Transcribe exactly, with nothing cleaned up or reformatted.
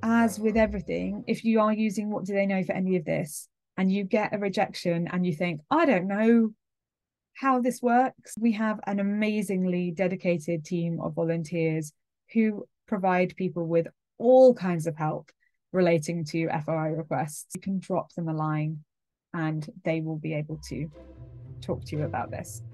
as with everything, if you are using What Do They Know for any of this and you get a rejection and you think, I don't know how this works, we have an amazingly dedicated team of volunteers who provide people with all kinds of help relating to F O I requests. You can drop them a line and they will be able to talk to you about this.